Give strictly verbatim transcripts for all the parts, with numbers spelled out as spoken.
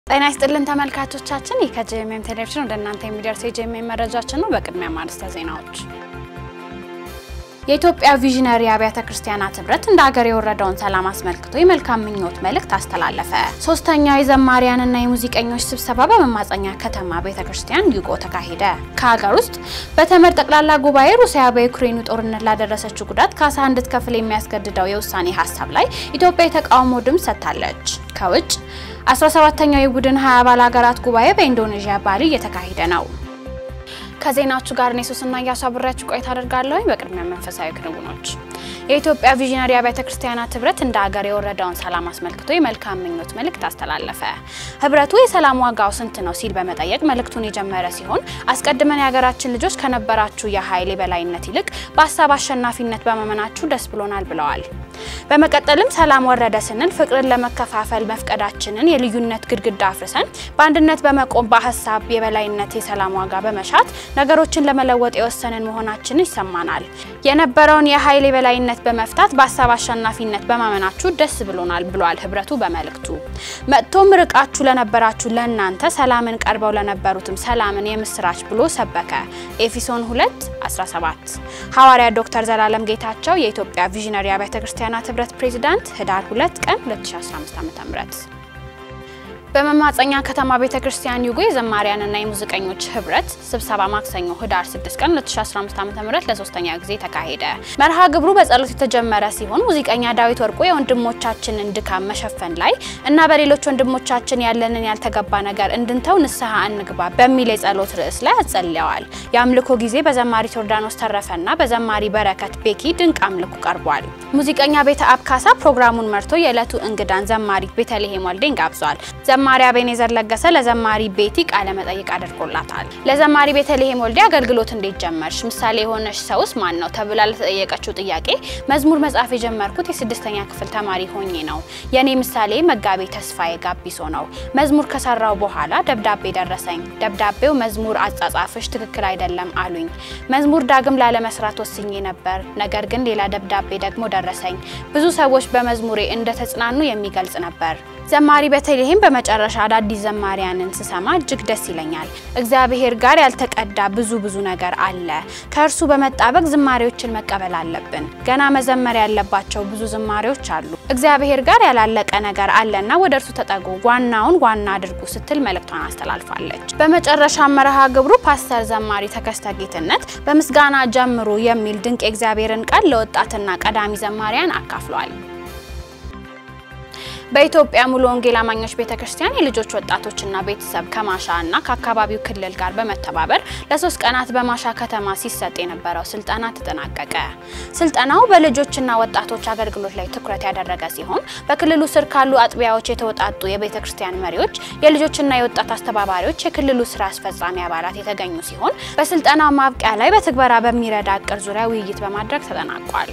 ጤና ይስጥልን ተመልካቾቻችን የከጂኤምኤም ቴሌቪዥን ወደ እናንተ የሚደርሰው የጂኤምኤም መረጃችን ነው። በቅድሚያ ማርስተ ዜናዎች የኢትዮጵያ ቪዥነሪ አብያተ ክርስቲያናት ህብረት እንደ ሀገር የወረደውን ሰላም አስመልክቶ የመልካም ምኞት መልእክት አስተላለፈ። ሶስተኛው የዘማሪያንና የሙዚቀኞች ስብሰባ በመማፀኛ ከተማ ቤተክርስቲያን ዩጎ ተካሄደ። ከሀገር ውስጥ በተመድ ጠቅላላ ጉባኤ ሩሲያ በዩክሬኑ ጦርነት ላደረሰችው ጉዳት ካሳ እንድትከፍል የሚያስገድደው የውሳኔ ሐሳብ ላይ ኢትዮጵያ የተቃውሞ ድምጽ ሰጥታለች። ከውጭ አስራ ሰባተኛው የቡድን ሀያ አባል ሀገራት ጉባኤ በኢንዶኔዥያ ባሊ እየተካሄደ ነው። ከዜናዎቹ ጋር ነው ሶስና ያሳብራችሁ ቆይታ አደርጋለሁ። በቅድሚያ መንፈሳዊ ክንውኖች የኢትዮጵያ ቪዥነሪ አብያተ ክርስቲያናት ህብረት እንደ ሀገር የወረደውን ሰላም አስመልክቶ የመልካም ምኞት መልእክት አስተላለፈ። ህብረቱ የሰላም ዋጋው ስንት ነው ሲል በመጠየቅ መልእክቱን የጀመረ ሲሆን አስቀድመን የሀገራችን ልጆች ከነበራችሁ የኃይል የበላይነት ይልቅ በሐሳብ አሸናፊነት በመመናችሁ ደስ ብሎናል ብለዋል። በመቀጠልም ሰላም ወረደ ስንል ፍቅርን ለመከፋፈል መፍቀዳችንን የልዩነት ግድግዳ አፍርሰን በአንድነት በመቆም በሐሳብ የበላይነት የሰላም ዋጋ በመሻት ነገሮችን ለመለወጥ የወሰንን መሆናችንን ይሰማናል። የነበረውን የኃይል የበላይነት በመፍታት በሐሳብ አሸናፊነት በማመናችሁ ደስ ብሎናል ብሏል ህብረቱ በመልእክቱ። መጥቶም ርቃችሁ ለነበራችሁ ለእናንተ ሰላምን ቀርበው ለነበሩትም ሰላምን የምስራች ብሎ ሰበከ። ኤፌሶን ሁለት አስራ ሰባት ሐዋርያ ዶክተር ዘላለም ጌታቸው የኢትዮጵያ ቪዥነሪ አብያተ ክርስቲያናት ህብረት ፕሬዝዳንት ህዳር ሁለት ቀን ሁለት ሺህ አስራ አምስት ዓ.ም በመማፀኛ ከተማ ቤተክርስቲያን ዩጎ የዘማሪያንና የሙዚቀኞች ህብረት ስብሰባ ማክሰኞ ህዳር ስድስት ቀን ሁለት ሺህ አስራ አምስት ዓ.ም ለሶስተኛ ጊዜ ተካሄደ። መርሃ ግብሩ በጸሎት የተጀመረ ሲሆን ሙዚቀኛ ዳዊት ወርቁ የወንድሞቻችንን ድካም መሸፈን ላይ እና በሌሎች ወንድሞቻችን ያለንን ያልተገባ ነገር እንድንተው ንስሐ እንግባ በሚል የጸሎት ርዕስ ላይ አጸልየዋል። የአምልኮ ጊዜ በዘማሪ ዮርዳኖስ ተረፈና በዘማሪ በረከት ቤኪ ድንቅ አምልኮ ቀርቧል። ሙዚቀኛ ቤተ አብካሳ ፕሮግራሙን መርቶ የዕለቱ እንግዳን ዘማሪ ቤተልሔም ወልዴን ጋብዟል። ዘማሪ አቤኔዘር ለገሰ ለዘማሪ ቤቲ ቃለ መጠይቅ አድርጎላታል። ለዘማሪ ቤተልሔም ወልዴ አገልግሎት እንዴት ጀመርሽ ምሳሌ የሆነሽ ሰውስ ማን ነው ተብላ ለተጠየቀችው ጥያቄ መዝሙር መጻፍ የጀመርኩት የስድስተኛ ክፍል ተማሪ ሆኜ ነው። የኔ ምሳሌ መጋቤ ተስፋዬ ጋቢሶ ነው። መዝሙር ከሰራው በኋላ ደብዳቤ ደረሰኝ። ደብዳቤው መዝሙር አጻጻፍሽ ትክክል አይደለም አሉኝ። መዝሙር ዳግም ላለመስራት ወስኜ ነበር። ነገር ግን ሌላ ደብዳቤ ደግሞ ደረሰኝ። ብዙ ሰዎች በመዝሙሬ እንደተጽናኑ የሚገልጽ ነበር። ዘማሪ ቤተልሔም በመጨረሻ አዳዲስ ዘማሪያንን ስሰማ እጅግ ደስ ይለኛል። እግዚአብሔር ጋር ያልተቀዳ ብዙ ብዙ ነገር አለ። ከእርሱ በመጣበቅ ዝማሬዎችን መቀበል አለብን። ገና መዘመር ያለባቸው ብዙ ዝማሬዎች አሉ። እግዚአብሔር ጋር ያላለቀ ነገር አለና ወደርሱ ተጠጉ፣ ዋናውን ዋና አድርጉ ስትል መልእክቷን አስተላልፋለች። በመጨረሻ መርሃ ግብሩ ፓስተር ዘማሪ ተከስተ ጌትነት በምስጋና ጀምሩ የሚል ድንቅ የእግዚአብሔርን ቃል ለወጣትና ቀዳሚ ዘማሪያን አካፍሏል። በኢትዮጵያ ሙሉ ወንጌል አማኞች ቤተክርስቲያን የልጆች ወጣቶችና ቤተሰብ ከማሻና ከአካባቢው ክልል ጋር በመተባበር ለሶስት ቀናት በማሻ ከተማ ሲሰጥ የነበረው ስልጣና ተጠናቀቀ። ስልጣናው በልጆችና ወጣቶች አገልግሎት ላይ ትኩረት ያደረገ ሲሆን በክልሉ ስር ካሉ አጥቢያዎች የተወጣጡ የቤተክርስቲያን መሪዎች፣ የልጆችና የወጣት አስተባባሪዎች፣ የክልሉ ስራ አስፈጻሚ አባላት የተገኙ ሲሆን በስልጣናው ማብቂያ ላይ በትግበራ በሚረዳ አቅር ዙሪያ ውይይት በማድረግ ተጠናቋል።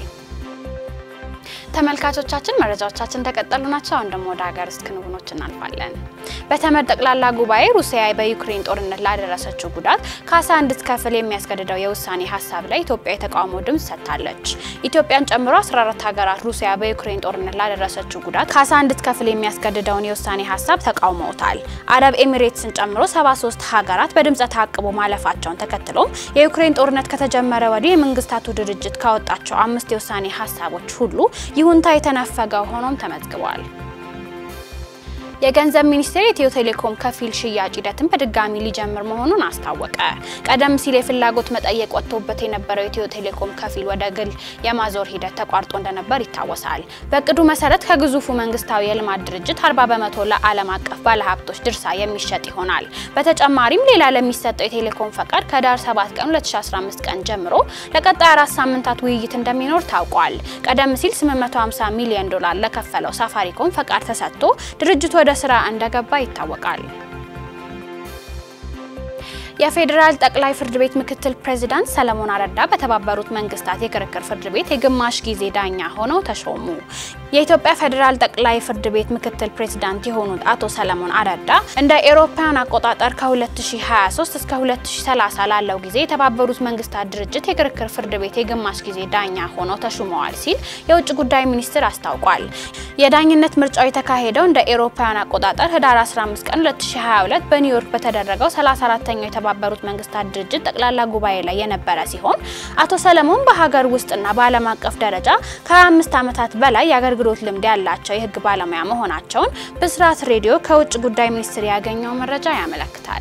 ተመልካቾቻችን መረጃዎቻችን ተቀጠሉ ናቸው። አሁን ደግሞ ወደ ሀገር ውስጥ ክንውኖች እናልፋለን። በተመድ ጠቅላላ ጉባኤ ሩሲያ በዩክሬን ጦርነት ላደረሰችው ጉዳት ካሳ እንድትከፍል የሚያስገድደው የውሳኔ ሐሳብ ላይ ኢትዮጵያ የተቃውሞ ድምጽ ሰጥታለች። ኢትዮጵያን ጨምሮ አስራ አራት ሀገራት ሩሲያ በዩክሬን ጦርነት ላደረሰችው ጉዳት ካሳ እንድትከፍል የሚያስገድደውን የውሳኔ ሐሳብ ተቃውመውታል። አረብ ኤሚሬትስን ጨምሮ ሰባ ሶስት ሀገራት በድምጽ ተአቅቦ ማለፋቸውን ተከትሎ የዩክሬን ጦርነት ከተጀመረ ወዲህ የመንግስታቱ ድርጅት ካወጣቸው አምስት የውሳኔ ሐሳቦች ሁሉ ይሁንታ የተነፈገው ሆኖም ተመዝግቧል። የገንዘብ ሚኒስቴር የኢትዮ ቴሌኮም ከፊል ሽያጭ ሂደትን በድጋሚ ሊጀምር መሆኑን አስታወቀ። ቀደም ሲል የፍላጎት መጠየቅ ወጥቶበት የነበረው የኢትዮ ቴሌኮም ከፊል ወደ ግል የማዞር ሂደት ተቋርጦ እንደነበር ይታወሳል። በቅዱ መሰረት ከግዙፉ መንግስታዊ የልማት ድርጅት አርባ በመቶ ለዓለም አቀፍ ባለሀብቶች ድርሻ የሚሸጥ ይሆናል። በተጨማሪም ሌላ ለሚሰጠው የቴሌኮም ፈቃድ ከዳር ሰባት ቀን ሁለት ሺህ አስራ አምስት ቀን ጀምሮ ለቀጣይ አራት ሳምንታት ውይይት እንደሚኖር ታውቋል። ቀደም ሲል ስምንት መቶ ሃምሳ ሚሊዮን ዶላር ለከፈለው ሳፋሪኮም ፈቃድ ተሰጥቶ ድርጅቱ ወደ ስራ እንደገባ ይታወቃል። የፌደራል ጠቅላይ ፍርድ ቤት ምክትል ፕሬዝዳንት ሰለሞን አረዳ በተባበሩት መንግስታት የክርክር ፍርድ ቤት የግማሽ ጊዜ ዳኛ ሆነው ተሾሙ። የኢትዮጵያ ፌደራል ጠቅላይ ፍርድ ቤት ምክትል ፕሬዝዳንት የሆኑት አቶ ሰለሞን አረዳ እንደ ኤሮፓያን አቆጣጠር ከ2023 እስከ ሁለት ሺህ ሰላሳ ላለው ጊዜ የተባበሩት መንግስታት ድርጅት የክርክር ፍርድ ቤት የግማሽ ጊዜ ዳኛ ሆነው ተሹመዋል ሲል የውጭ ጉዳይ ሚኒስትር አስታውቋል። የዳኝነት ምርጫው የተካሄደው እንደ ኤሮፓያን አቆጣጠር ህዳር አስራ አምስት ቀን ሁለት ሺህ ሃያ ሁለት በኒውዮርክ በተደረገው ሰላሳ አራተኛው የተባበሩት መንግስታት ድርጅት ጠቅላላ ጉባኤ ላይ የነበረ ሲሆን አቶ ሰለሞን በሀገር ውስጥና በዓለም አቀፍ ደረጃ ከ25 ዓመታት በላይ ያገር ግሮት ልምድ ያላቸው የህግ ባለሙያ መሆናቸውን በስራት ሬዲዮ ከውጭ ጉዳይ ሚኒስትር ያገኘው መረጃ ያመለክታል።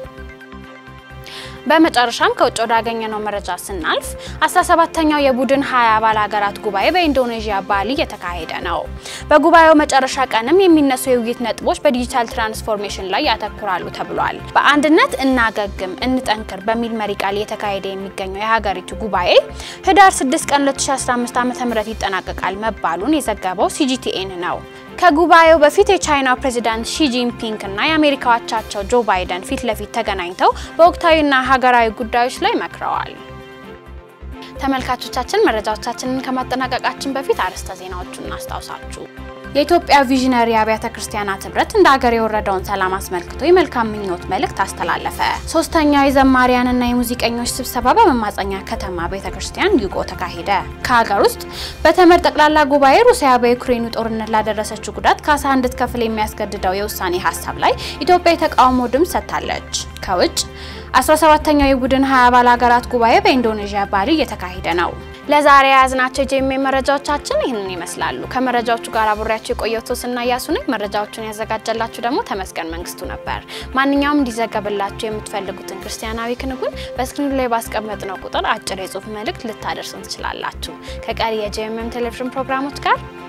በመጨረሻም ከውጭ ወዳገኘነው መረጃ ስናልፍ አስራ ሰባተኛው የቡድን ሃያ አባል ሀገራት ጉባኤ በኢንዶኔዥያ ባሊ የተካሄደ ነው። በጉባኤው መጨረሻ ቀንም የሚነሱ የውይይት ነጥቦች በዲጂታል ትራንስፎርሜሽን ላይ ያተኩራሉ ተብሏል። በአንድነት እናገግም እንጠንክር በሚል መሪ ቃል የተካሄደ የሚገኘው የሀገሪቱ ጉባኤ ህዳር ስድስት ቀን ሁለት ሺህ አስራ አምስት ዓመተ ምህረት ይጠናቀቃል መባሉን የዘገበው ሲጂቲኤን ነው። ከጉባኤው በፊት የቻይናው ፕሬዝዳንት ሺ ጂንፒንግ እና የአሜሪካው አቻቸው ጆ ባይደን ፊት ለፊት ተገናኝተው በወቅታዊና ሀገራዊ ጉዳዮች ላይ መክረዋል። ተመልካቾቻችን መረጃዎቻችንን ከማጠናቀቃችን በፊት አርዕስተ ዜናዎቹን እናስታውሳችሁ። የኢትዮጵያ ቪዥነሪ አብያተ ክርስቲያናት ህብረት እንደ ሀገር የወረደውን ሰላም አስመልክቶ የመልካም ምኞት መልእክት አስተላለፈ። ሶስተኛው የዘማሪያንና የሙዚቀኞች ስብሰባ በመማፀኛ ከተማ ቤተክርስቲያን ዩጎ ተካሄደ። ከሀገር ውስጥ በተመድ ጠቅላላ ጉባኤ ሩሲያ በዩክሬኑ ጦርነት ላደረሰችው ጉዳት ካሳ እንድትከፍል የሚያስገድደው የውሳኔ ሀሳብ ላይ ኢትዮጵያ የተቃውሞ ድምጽ ሰጥታለች። ከውጭ አስራ ሰባተኛው የቡድን ሃያ አባል ሀገራት ጉባኤ በኢንዶኔዥያ ባሊ እየተካሄደ ነው። ለዛሬ ያዝናቸው ጄኤምኤ መረጃዎቻችን ይህንን ይመስላሉ። ከመረጃዎቹ ጋር አብሬያችሁ የቆየሁት ሶስና ያሱን መረጃዎቹን ያዘጋጀላችሁ ደግሞ ተመስገን መንግስቱ ነበር። ማንኛውም እንዲዘገብላችሁ የምትፈልጉትን ክርስቲያናዊ ክንውን በስክሪኑ ላይ ባስቀመጥነው ቁጥር አጭር የጽሁፍ መልእክት ልታደርሱን ትችላላችሁ። ከቀሪ የጄኤምኤም ቴሌቪዥን ፕሮግራሞች ጋር